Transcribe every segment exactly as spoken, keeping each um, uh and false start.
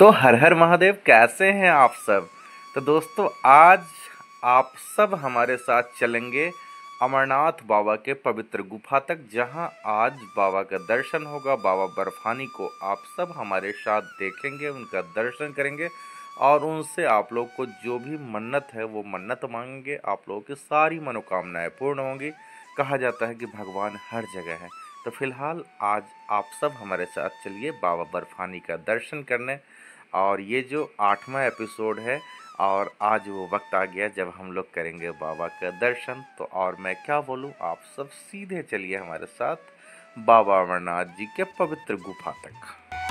तो हर हर महादेव, कैसे हैं आप सब। तो दोस्तों आज आप सब हमारे साथ चलेंगे अमरनाथ बाबा के पवित्र गुफा तक, जहां आज बाबा का दर्शन होगा। बाबा बर्फानी को आप सब हमारे साथ देखेंगे, उनका दर्शन करेंगे और उनसे आप लोग को जो भी मन्नत है वो मन्नत मांगेंगे। आप लोगों की सारी मनोकामनाएं पूर्ण होंगी। कहा जाता है कि भगवान हर जगह है। तो फिलहाल आज आप सब हमारे साथ चलिए बाबा बर्फानी का दर्शन करने। और ये जो आठवां एपिसोड है और आज वो वक्त आ गया जब हम लोग करेंगे बाबा का दर्शन। तो और मैं क्या बोलूँ, आप सब सीधे चलिए हमारे साथ बाबा अमरनाथ जी के पवित्र गुफा तक।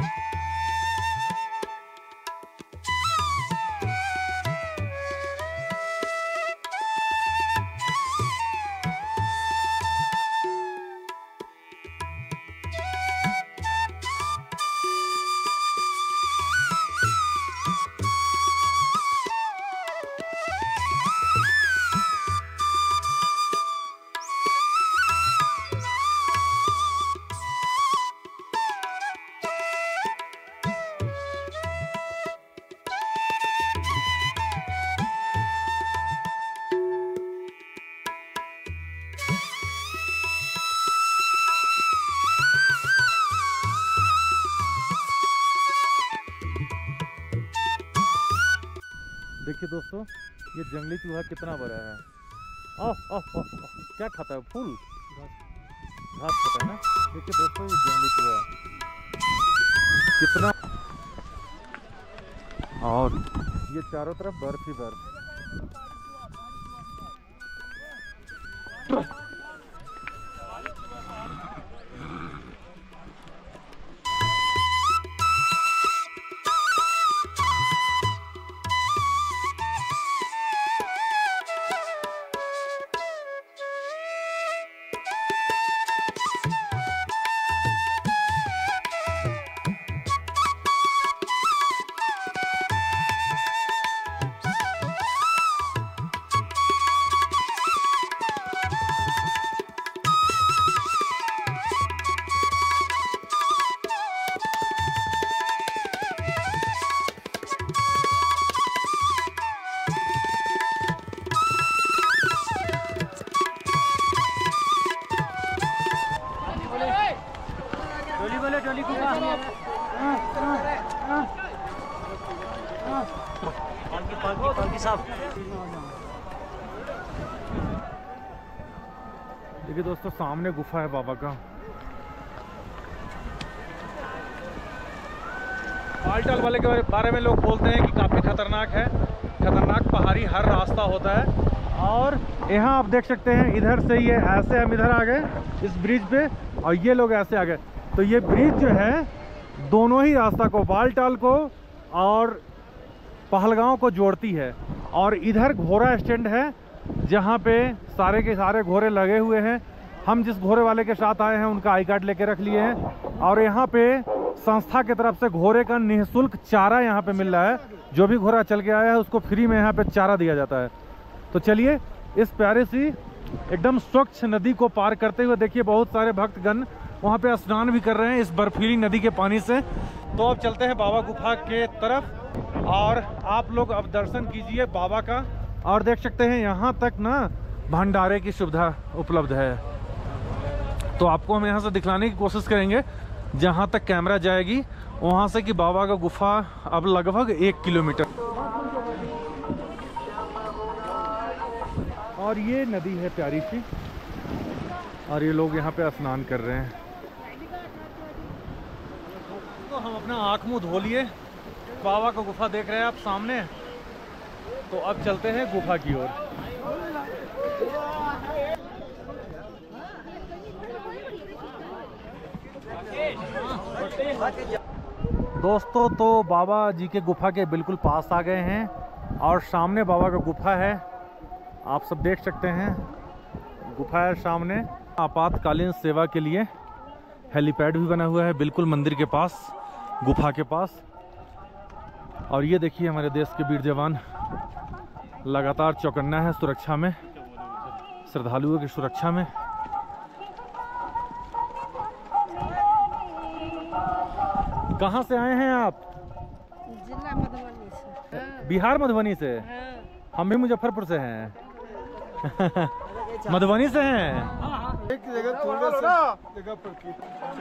देखिए दोस्तों, ये जंगली चूहा कितना बड़ा है। ओह ओह ओह, क्या खाता है? फूल घास खाता है ना। देखिए दोस्तों, ये जंगली चूहा कितना, और ये चारों तरफ बर्फ ही बर्फ। देखिए दोस्तों, सामने गुफा है बाबा का। बालटाल वाले के बारे में लोग बोलते हैं कि काफ़ी खतरनाक है। खतरनाक पहाड़ी हर रास्ता होता है। और यहाँ आप देख सकते हैं, इधर से ये ऐसे हम इधर आ गए इस ब्रिज पे, और ये लोग ऐसे आ गए। तो ये ब्रिज जो है दोनों ही रास्ता को, बालटाल को और पहलगांव को जोड़ती है। और इधर घोड़ा स्टैंड है जहाँ पे सारे के सारे घोड़े लगे हुए हैं। हम जिस घोड़े वाले के साथ आए हैं उनका आई कार्ड लेके रख लिए हैं। और यहाँ पे संस्था की तरफ से घोड़े का निःशुल्क चारा यहाँ पे मिल रहा है। जो भी घोड़ा चल के आया है उसको फ्री में यहाँ पे चारा दिया जाता है। तो चलिए इस प्यारी सी एकदम स्वच्छ नदी को पार करते हुए, देखिए बहुत सारे भक्तगण वहाँ पे स्नान भी कर रहे हैं इस बर्फीली नदी के पानी से। तो अब चलते हैं बाबा गुफा के तरफ और आप लोग अब दर्शन कीजिए बाबा का। और देख सकते हैं यहाँ तक ना भंडारे की सुविधा उपलब्ध है। तो आपको हम यहाँ से दिखलाने की कोशिश करेंगे जहाँ तक कैमरा जाएगी वहाँ से कि बाबा का गुफा अब लगभग एक किलोमीटर। और ये नदी है प्यारी सी, और ये लोग यहाँ पे स्नान कर रहे हैं। तो हम अपना आँख मुँह धो लिए, बाबा का गुफा देख रहे हैं आप सामने। तो अब चलते हैं गुफा की ओर। दोस्तों तो बाबा जी के गुफा के बिल्कुल पास आ गए हैं और सामने बाबा का गुफा है, आप सब देख सकते हैं। गुफा है सामने। आपातकालीन सेवा के लिए हेलीपैड भी बना हुआ है बिल्कुल मंदिर के पास, गुफा के पास। और ये देखिए हमारे देश के वीर जवान लगातार चौकन्ना है सुरक्षा में, श्रद्धालुओं की सुरक्षा में। कहाँ से आए हैं आप? जिला मधुबनी से। बिहार मधुबनी से? हाँ। हम भी मुजफ्फरपुर से हैं। मधुबनी से हैं। एक जगह थोड़ा सा जगह पर की।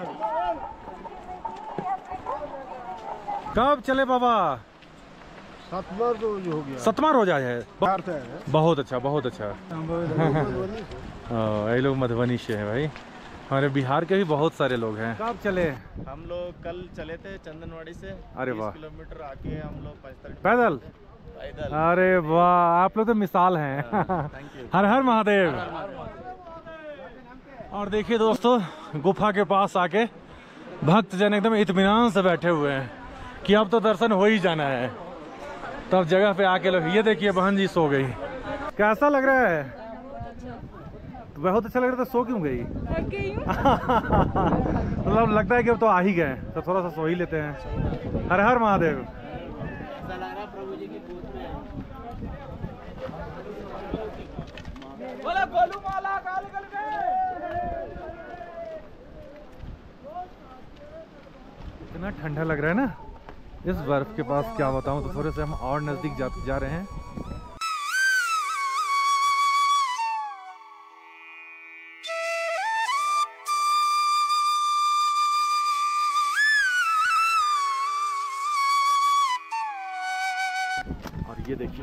कब चले बाबा? सातवां रोज हो गया। सतवां रोज आज है। बाहर से है। बहुत अच्छा, बहुत अच्छा। ये लोग मधुबनी से हैं भाई। हमारे बिहार के भी बहुत सारे लोग हैं। कब चले? हम लोग कल चले थे चंदनवाड़ी से। अरे वाह। किलोमीटर आके हम लोग पैदल पैदल? पैदल। अरे वाह, आप लोग तो मिसाल हैं। Thank you. हर हर महादेव। और देखिए दोस्तों, गुफा के पास आके भक्त जन एकदम इत्मीनान से बैठे हुए हैं कि अब तो दर्शन हो ही जाना है। तब जगह पे आके लोग, ये देखिए बहन जी सो गई। कैसा लग रहा है? बहुत अच्छा लग रहा था। सो क्यों गई? मतलब लगता है कि अब तो आ ही गए, तो थोड़ा सा सो ही लेते हैं। हर हर महादेव। इतना ठंडा लग रहा है ना इस बर्फ के पास, क्या बताऊं। तो थोड़े से हम और नजदीक जा, जा रहे हैं। और ये देखिए,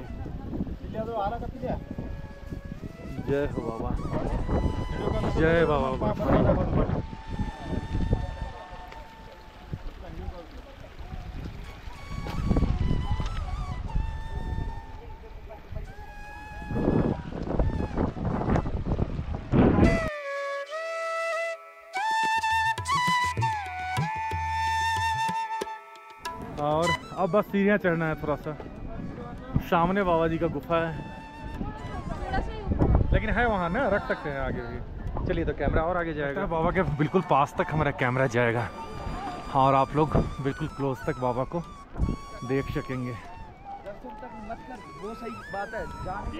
जय हो बाबा, जय बाबा। और अब बस सीढ़ियाँ चढ़ना है थोड़ा सा। सामने बाबा जी का गुफा है, लेकिन है वहाँ ना, रख सकते हैं आगे भी। चलिए, तो कैमरा और आगे जाएगा। बाबा के बिल्कुल पास तक हमारा कैमरा जाएगा और आप लोग बिल्कुल क्लोज तक बाबा को देख सकेंगे। वो सही बात है।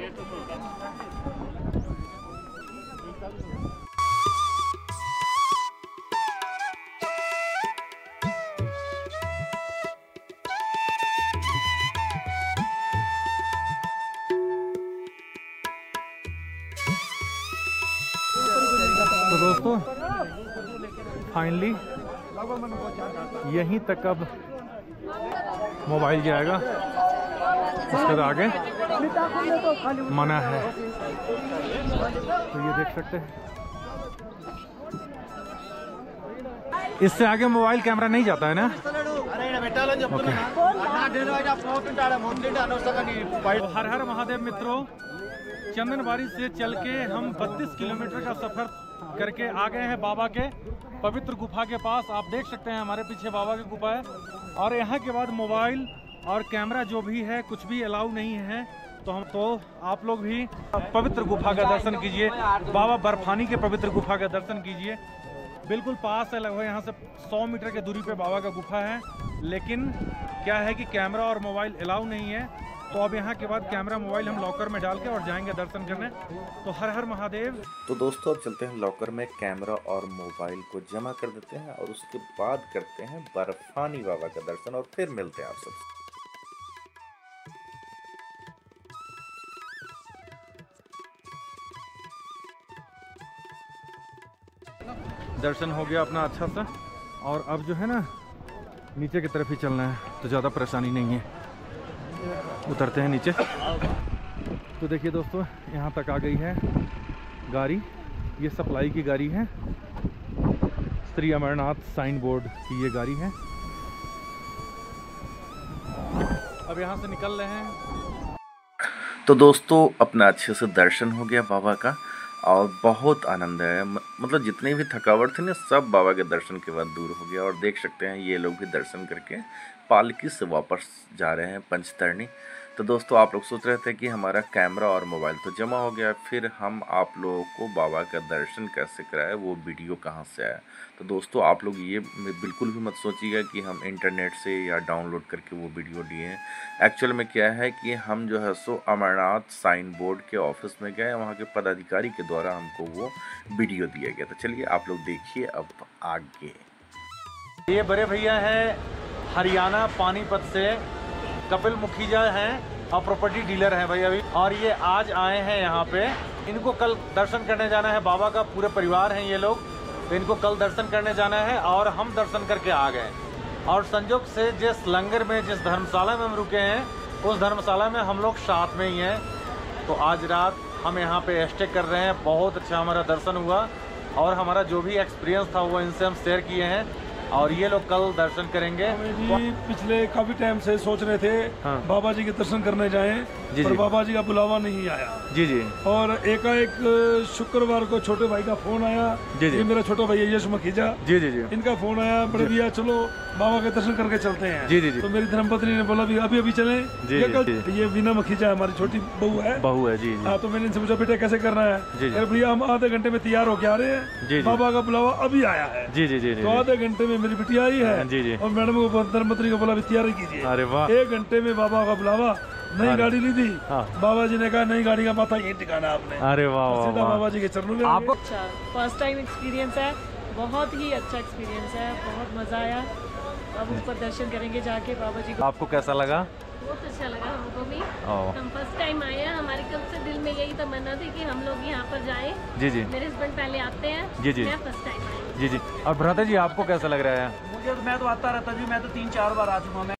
तो दोस्तों, फाइनली यहीं तक अब मोबाइल जाएगा, उसके बाद आगे मना है। तो ये देख सकते हैं, इससे आगे मोबाइल कैमरा नहीं जाता है ना। ओके। हर हर महादेव मित्रों, चंदनवाड़ी से चल के हम बत्तीस किलोमीटर का सफर करके आ गए हैं बाबा के पवित्र गुफा के पास। आप देख सकते हैं हमारे पीछे बाबा की गुफा है। और यहाँ के बाद मोबाइल और कैमरा जो भी है कुछ भी अलाउ नहीं है। तो हम तो आप लोग भी पवित्र गुफा का दर्शन कीजिए, बाबा बर्फानी के पवित्र गुफा का दर्शन कीजिए। बिल्कुल पास है, लगभग यहाँ से सौ मीटर की दूरी पे बाबा का गुफा है। लेकिन क्या है कि कैमरा और मोबाइल अलाउ नहीं है। तो अब यहाँ के बाद कैमरा मोबाइल हम लॉकर में डाल के और जाएंगे दर्शन करने। तो हर हर महादेव। तो दोस्तों, अब चलते हैं लॉकर में, कैमरा और मोबाइल को जमा कर देते हैं और उसके बाद करते हैं बर्फानी बाबा का दर्शन और फिर मिलते हैं आप सबसे। दर्शन हो गया अपना अच्छा सा, और अब जो है ना नीचे की तरफ ही चलना है, तो ज़्यादा परेशानी नहीं है। उतरते हैं नीचे। तो देखिए दोस्तों, यहाँ तक आ गई है गाड़ी। ये सप्लाई की गाड़ी है, श्री अमरनाथ साइन बोर्ड की ये गाड़ी है। अब यहाँ से निकल रहे हैं। तो दोस्तों, अपना अच्छे से दर्शन हो गया बाबा का और बहुत आनंद है। मतलब जितनी भी थकावट थी ना, सब बाबा के दर्शन के बाद दूर हो गया। और देख सकते हैं ये लोग भी दर्शन करके पालकी से वापस जा रहे हैं पंचतरणी। तो दोस्तों, आप लोग सोच रहे थे कि हमारा कैमरा और मोबाइल तो जमा हो गया, फिर हम आप लोगों को बाबा का दर्शन कैसे कराए, वो वीडियो कहाँ से आया। तो दोस्तों, आप लोग ये बिल्कुल भी मत सोचिएगा कि हम इंटरनेट से या डाउनलोड करके वो वीडियो दिए हैं। एक्चुअल में क्या है कि हम जो है सो अमरनाथ साइन बोर्ड के ऑफिस में गए, वहाँ के पदाधिकारी के द्वारा हमको वो वीडियो दिया गया। तो चलिए आप लोग देखिए अब आगे। ये बड़े भैया है हरियाणा पानीपत से, कपिल मुखीजा हैं और प्रॉपर्टी डीलर हैं भाई अभी, और ये आज आए हैं यहाँ पे। इनको कल दर्शन करने जाना है, बाबा का पूरे परिवार हैं ये लोग, तो इनको कल दर्शन करने जाना है और हम दर्शन करके आ गए। और संजोग से जिस लंगर में, जिस धर्मशाला में हम रुके हैं, उस धर्मशाला में हम लोग साथ में ही हैं। तो आज रात हम यहाँ पे स्टे कर रहे हैं। बहुत अच्छा हमारा दर्शन हुआ और हमारा जो भी एक्सपीरियंस था वो इनसे हम शेयर किए हैं, और ये लोग कल दर्शन करेंगे। जी पिछले काफी टाइम से सोच रहे थे हाँ। बाबा जी के दर्शन करने जाएं, जी पर जी। बाबा जी का बुलावा नहीं आया। जी जी और एकाएक शुक्रवार को छोटे भाई का फोन आया। जी जी। ये मेरा छोटा भाई है यश मखीजा, जी जी जी इनका फोन आया, बड़े भैया चलो बाबा के दर्शन करके चलते हैं। जी जी जी। तो मेरी धर्मपत्नी ने बोला भी अभी अभी चले। जी ये जी, कल जी। ये वीना मखीजा हमारी छोटी बहू है। बहू है जी जी। हाँ, तो मैंने इनसे पूछा बेटा कैसे करना है। जी, जी। अरे भैया हम आधे घंटे में तैयार होके आ रहे हैं, जी, जी। बाबा का बुलावा अभी आया है। जी जी जी जी। तो आधे घंटे में मेरी बिटिया आई है। जी, जी। और मैडम को धर्मपत्नी को बोला भी तैयारी कीजिए। अरे वाह। एक घंटे में बाबा का बुलावा, नई अरे। गाड़ी ली थी। हाँ। बाबा जी ने कहा नई गाड़ी का माथा यही टिकाना आपने। अरे वाह वाह सीधा वाह। बाबा जी के चरणों में आपको अच्छा फर्स्ट टाइम एक्सपीरियंस है, बहुत ही अच्छा एक्सपीरियंस है, बहुत मज़ा आया। अब ऊपर दर्शन करेंगे जाके बाबा जी को। आपको कैसा लगा? बहुत अच्छा लगा हमको भी। ओह। हम फर्स्ट टाइम आए हैं, हमारे कब से दिल में यही तमन्ना थी कि हम लोग यहाँ पर जाएं। जी जी मेरे हस्बैंड पहले आते हैं, जी, जी। मैं फर्स्ट टाइम आई हूँ। जी जी। और भ्राता जी आपको कैसा लग रहा है? मुझे मैं तो आता रहता जी, मैं तो तीन चार बार आ चुका हूँ।